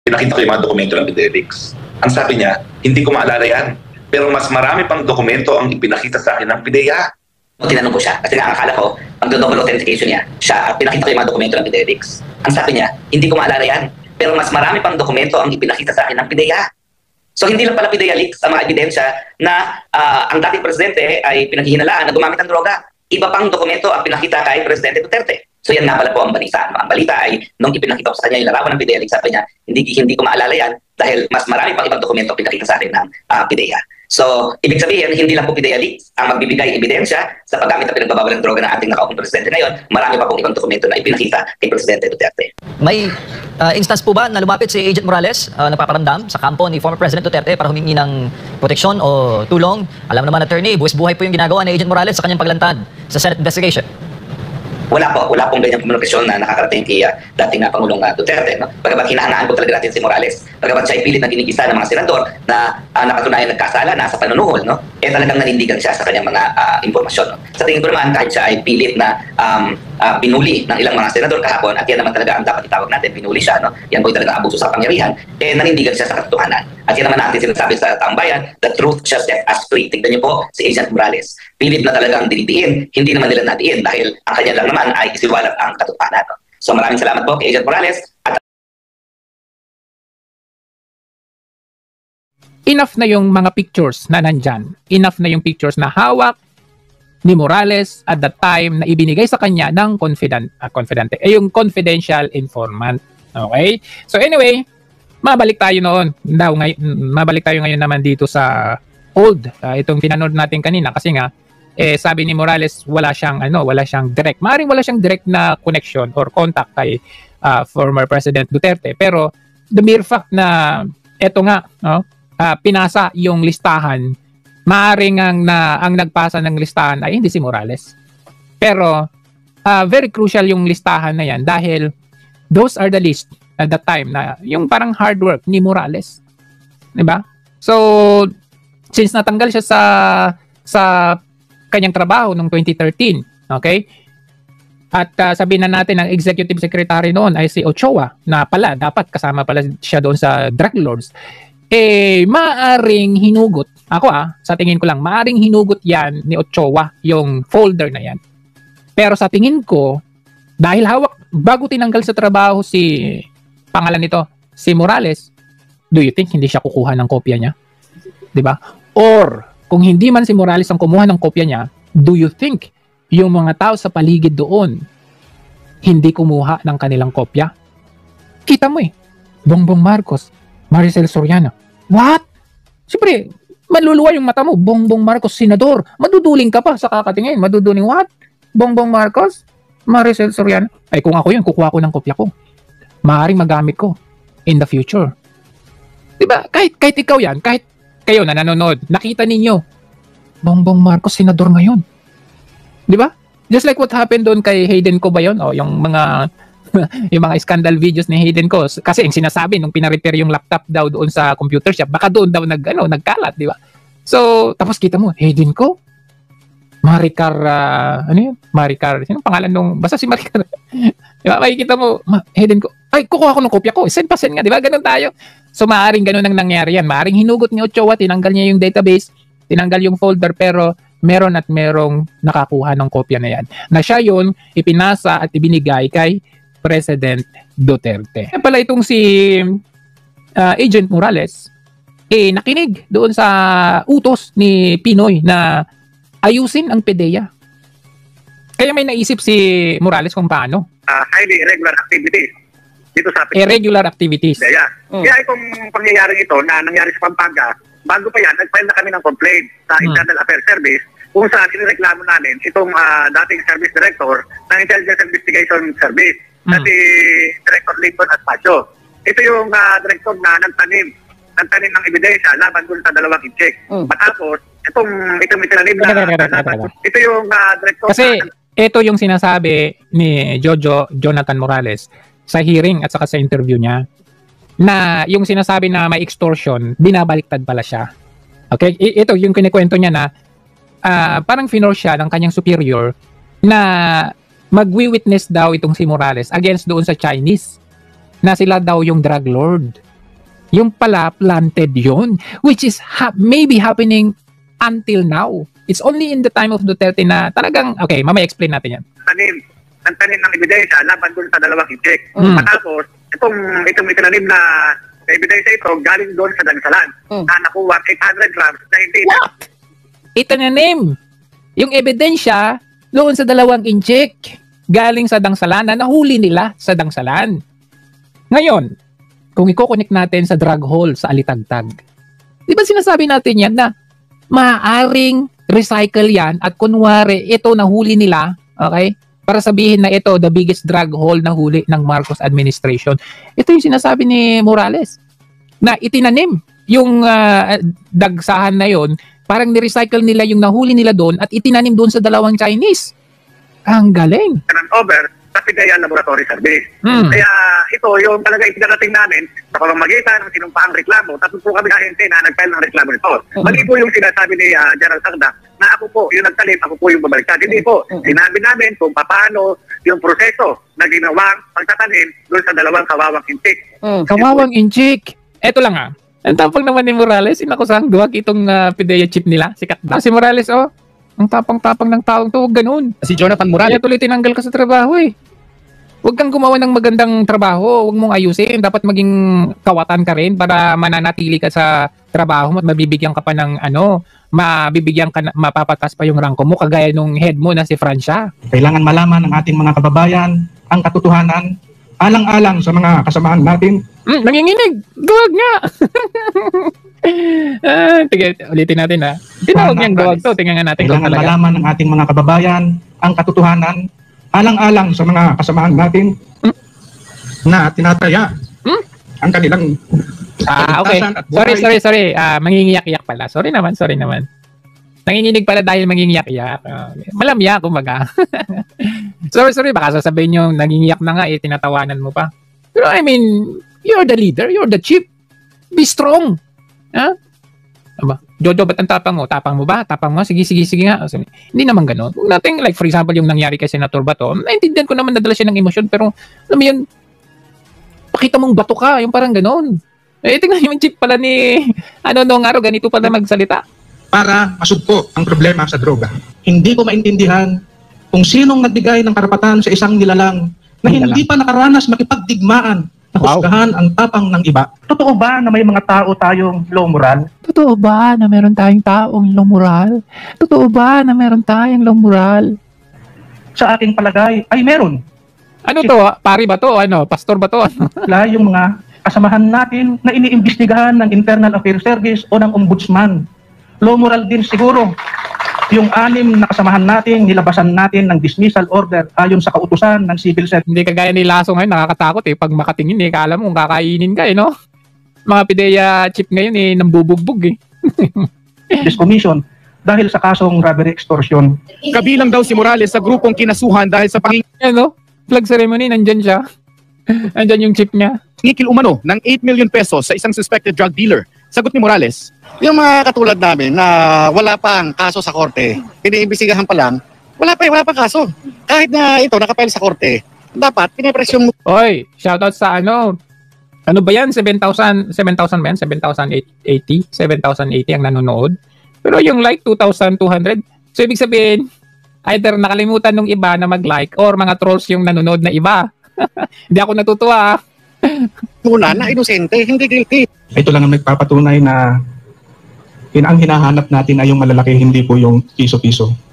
pinakita ko yung mga dokumento ng PIDEA-LICS. Ang sabi niya, hindi ko maalala yan. Pero mas marami pang dokumento ang ipinakita sa akin ng PIDEA. Tinanong ko siya, kasi nga akala ko, pag-double authentication niya, siya, pinakita ko yung mga dokumento ng PIDEA-LICS. Ang sabi niya, hindi ko maalala yan. Pero mas marami pang dokumento ang ipinakita sa akin ng PIDEA. So hindi lang pala PIDEA-LICS ang mga ebidensya na ang dating presidente ay pinaghihinalaan na gumamit ng droga. Iba pang dokumento ang pinakita kay Presidente Duterte. So yan nga pala po ang balita. Ang balita ay, nung ipinakita ko sa kanya yung larawan ng PIDEA-LICS, sabi niya, hindi ko maalala yan dahil mas marami pang ibang dokumento pinakita sa akin ng PIDEA. So, ibig sabihin, hindi lang po PIDEA-LICS ang magbibigay ebidensya sa paggamit ng pinagbabawal ng droga ng ating nakaupong presidente ngayon. Marami pa pong ibang dokumento na ipinakita kay Presidente Duterte. May instance po ba na lumapit si Agent Morales, nagpaparamdam sa kampo ni former President Duterte para humingi ng proteksyon o tulong? Alam naman, attorney, buwis buhay po yung ginagawa ni Agent Morales sa kanyang paglantad sa Senate investigation. Wala pong ganyang komunikasyon na nakakarating kay dating Pangulong Duterte. No? Pagkabat hinahangaan po talaga natin si Morales, pagkabat siya ay pilit na ginigisa ng mga senador na nakatunayan nagkasala, nasa panunuhol, no? Talagang nanindigan siya sa kanyang mga impormasyon. No? Sa tingin ko naman, kahit siya ay pilit na pinuli ng ilang mga senador kahapon, at yan naman talaga ang dapat itawag natin, pinuli siya, no? Yan po talaga abuso sa pangyarihan, nanindigan siya sa katotohanan. At yan naman natin sinasabi sa taong bayan, the truth shall set us free. Tignan niyo po si Agent Morales. Pilit na talagang dinidiin, hindi naman nila nadiin dahil ang kanya lang naman ay isiwalat ang katotohanan. No? So maraming salamat po kay Agent Morales. At enough na yung mga pictures na nandyan. Enough na yung pictures na hawak ni Morales at the time na ibinigay sa kanya ng yung confidential informant. Okay? So anyway, mabalik tayo ngayon naman dito sa old. Itong pinanood natin kanina kasi nga sabi ni Morales wala siyang direct. Maaring wala siyang direct na connection or contact kay former President Duterte. Pero the mere fact na eto nga, pinasa yung listahan, maaring ang nagpasa ng listahan ay hindi si Morales. Pero very crucial yung listahan na yan dahil those are the list at the time na yung parang hard work ni Morales. Diba? So, since natanggal siya sa kanyang trabaho noong 2013, okay? At sabihin na natin ang executive secretary noon ay si Ochoa na pala, dapat kasama pala siya doon sa drug lords. Maaring hinugot, sa tingin ko lang, maaring hinugot yan ni Ochoa, yung folder na yan. Pero sa tingin ko, dahil bago tinanggal sa trabaho si Morales, do you think hindi siya kukuha ng kopya niya? Diba? Or, kung hindi man si Morales ang kumuha ng kopya niya, do you think yung mga tao sa paligid doon hindi kumuha ng kanilang kopya? Kita mo Bongbong Marcos, Maricel Soriano. What? Siyempre, maluluwa yung mata mo. Bongbong Marcos, senador. Maduduling ka pa sa kakatingin. Maduduling, what? Bongbong Marcos, Maricel Soriano. Ay, kung ako yun, kukuha ko ng kopya ko. Maaaring magamit ko in the future. Diba? Kahit ikaw yan, kahit kayo na nanonood, nakita ninyo, Bongbong Marcos, senador ngayon. Diba? Just like what happened doon kay Hayden ko ba yun? O yung mga scandal videos ni Hayden ko. Kasi yung sinasabi, nung pina-repair yung laptop daw doon sa computer shop, baka doon daw nagkalat, diba? So, tapos kita mo, Hayden ko, Maricar, Maricar, sino pangalan nung, basta si Maricar. Diba? Makikita mo, Hayden ko, ay, kukuha ko ng kopya ko. Send pa send nga, diba? Ganun tayo. So, maaaring ganun ang nangyari yan. Maaaring hinugot ni Ochoa, tinanggal niya yung database, tinanggal yung folder, pero merong nakakuha ng kopya na yan. Na siya yun, ipinasa at ibinigay kay President Duterte. Kaya pala itong si Agent Morales, nakinig doon sa utos ni Pinoy na ayusin ang PIDEA. Kaya may naisip si Morales kung paano. Highly irregular activities. Dito sa irregular activities. Kaya itong pangyayaring ito na nangyari sa Pampanga, bago pa yan, nag-file na kami ng complaint sa Internal Affairs Service kung saan inireklamo namin itong dating service director ng Intelligence Investigation Service na si Director Lincoln Aspacio. Ito yung director na nagtanim ng ebidensya laban dun sa 2 incheck. Matapos, ito yung director. Kasi ito yung sinasabi ni Jonathan Morales sa hearing at saka sa interview niya, na yung sinasabi na may extortion, binabaliktad pala siya. Okay? Ito yung kinikwento niya na parang finor siya ng kanyang superior na magwi-witness daw itong si Morales against doon sa Chinese, na sila daw yung drug lord. Yung pala, planted yun. Which is maybe happening until now. It's only in the time of Duterte na talagang, okay, mamaya explain natin yan. Ang tanim ng ebidensya laban dun sa 2 incheck. Matapos, itong itinanim na ebidensya ito galing doon sa Dangsalan na nakuha 800 grams na hindi. What? Itinanim yung ebidensya doon sa 2 incheck galing sa Dangsalan na nahuli nila sa Dangsalan. Ngayon, kung i-connect natin sa drug hole sa Alitagtag, di ba sinasabi natin yan na maaaring recycle yan at kunwari ito nahuli nila, okay? Para sabihin na ito the biggest drug hole na huli ng Marcos administration. Ito yung sinasabi ni Morales na itinanim yung dagsahan na yon, parang ni-recycle nila yung nahuli nila doon at itinanim doon sa 2 Chinese. Ang galing. Over sa PIDEA Laboratory Service. Kaya ito yung talaga itinarating namin sa pamamagitan ng sinumpaang reklamo. Tapos po kami ahente na nag-file ng reklamo nito. Mali po yung sinasabi ni Gerald Sagda na ako po yung nagtalim, ako po yung babaliktad. Hindi po. Sinabi namin kung paano yung proseso na ginawang pagtatanim doon sa 2 kawawang inchik. Kawawang inchik. Eto lang ang tapang naman ni Morales, inakusang duwag itong PIDEA chip nila. Sikat na. Si Morales, ang tapang-tapang ng taong to, huwag ganun. Si Jonathan Morales. Kaya tuloy tinanggal ka sa trabaho Huwag kang gumawa ng magandang trabaho, huwag mong ayusin. Dapat maging kawatan ka rin para mananatili ka sa trabaho mo at mabibigyan ka pa ng mapapatas pa yung rangko mo kagaya nung head mo na si Francia. Kailangan malaman ng ating mga kababayan ang katotohanan alang-alang sa mga kasamaan natin. Nanginginig! Duwag nga! Sige, ulitin natin Tinawag niyang duwag to. Tingnan nga natin. Kailangan malaman ng ating mga kababayan ang katotohanan alang-alang sa mga kasamaan natin na tinataya ang kanilang okay. Sorry. Mangingiyak-iyak pala. Sorry naman. Nanginginig pala dahil mangingiyak-iyak. Malamya, kumbaga. sorry, baka sasabihin nyo, nangingiyak na nga, tinatawanan mo pa. Pero I mean, you're the leader, you're the chief. Be strong. Jojo, ba't ang tapang mo? Tapang mo ba? Tapang mo? Sige nga. Hindi naman ganun. Nothing, like for example, yung nangyari kay Senator Bato, naintindihan ko naman nadala siya ng emosyon, pero alam mo yun, pakita mong bato ka, yung parang ganun. Tingnan yung chip pala ni, noong araw, ganito pala magsalita. Para masugpo ang problema sa droga. Hindi ko maintindihan kung sinong nagbigay ng karapatan sa isang nilalang na hindi pa nakaranas makipagdigmaan na husgahan ang tapang ng iba. Totoo ba na may mga tao tayong low moral? Totoo ba na meron tayong taong low moral? Totoo ba na meron tayong low moral? Sa aking palagay ay meron. Ano to? Pari ba to? Pastor ba to? Yung mga kasamahan natin na iniimbestigahan ng Internal Affairs Service o ng Ombudsman. Low moral din siguro yung 6 na kasamahan natin, nilabasan natin ng dismissal order ayon sa kautusan ng Civil Service. Hindi kagaya ni Lasso ngayon, nakakatakot pag makatingin kala mo kakainin ka no? Mga PIDEA chip ngayon nambubugbog This commission dahil sa kasong robbery extortion. Kabilang daw si Morales sa grupong kinasuhan dahil sa flag ceremony, nandyan siya. Nandyan yung chip niya. pangingil umano ng 8 million pesos sa isang suspected drug dealer. Sagot ni Morales, yung mga katulad namin na wala pang kaso sa korte, iniimbestigahan pa lang, wala pa kaso. Kahit na ito nakapile sa korte, dapat pinipresyon mo. Oy, shoutout sa ano ba yan? 7,000 ba yan? 7,080 ang nanonood. Pero yung like 2,200. So ibig sabihin, either nakalimutan nung iba na mag-like or mga trolls yung nanonood na iba. Hindi ako natutuwa. Muna na inosente, hindi guilty. Ito lang ang nagpapatunay na ang hinahanap natin ay yung malalaki, hindi po yung piso-piso.